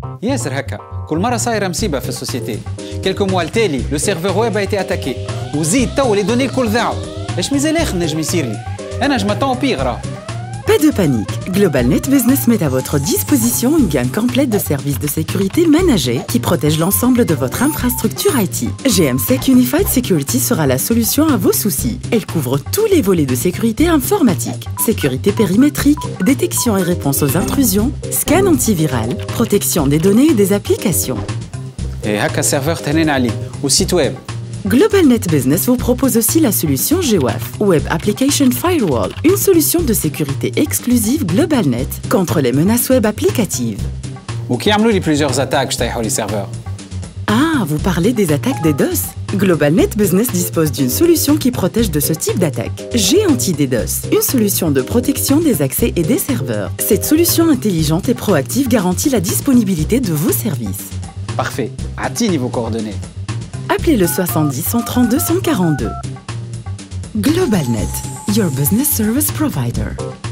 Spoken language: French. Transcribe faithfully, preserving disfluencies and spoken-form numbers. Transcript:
ياسر هكا كل مرة صايرة مصيبة في السوسيتي. كلكو موا التالي لو سيرفور ويب a été attaqué وزيد تو لي دوني الكل ضاعوا. اش مازال اخر نجم يصير لي؟ انا جمعتهم بيغ راه. Pas de panique, GlobalNet Business met à votre disposition une gamme complète de services de sécurité managés qui protègent l'ensemble de votre infrastructure I T. G M Sec Unified Security sera la solution à vos soucis. Elle couvre tous les volets de sécurité informatique, sécurité périmétrique, détection et réponse aux intrusions, scan antiviral, protection des données et des applications. Et هكا serveur تهنين عليه والسيت ويب. GlobalNet Business vous propose aussi la solution G W A F, Web Application Firewall, une solution de sécurité exclusive GlobalNet contre les menaces web applicatives. وكي يعملوا لي plusieurs attaques يطيحوا لي serveur. Ah, vous parlez des attaques DDoS? GlobalNet Business dispose d'une solution qui protège de ce type d'attaque. G Anti-DDoS, une solution de protection des accès et des serveurs. Cette solution intelligente et proactive garantit la disponibilité de vos services. Parfait. Attini vos coordonnées. Appelez le soixante-dix cent trente-deux cent quarante-deux. GlobalNet, your business service provider.